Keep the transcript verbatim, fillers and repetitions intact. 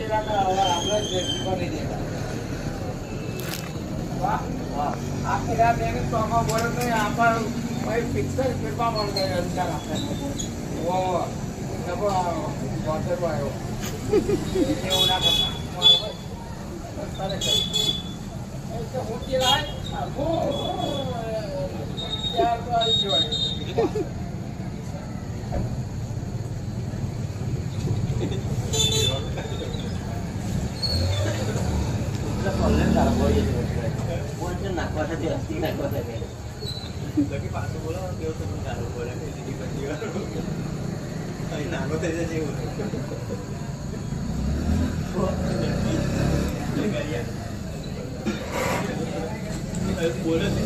આખી રાત એને ચોખો બોલો નહીં આપણ ફિક્સ જ ફેરવા મળે અંદાજ આપણે ઓ નવો વોટર આવ્યો એવું ના કરતા હું લાય ત્યાર તો આવી ગયો નાખવા સાથે અસ્તી નાખવા સાથે બાકી પાછું બોલો કેવું તમે ચાલુ બોલે પછી અહીં નાનો થઈ જાય જેવું બોલે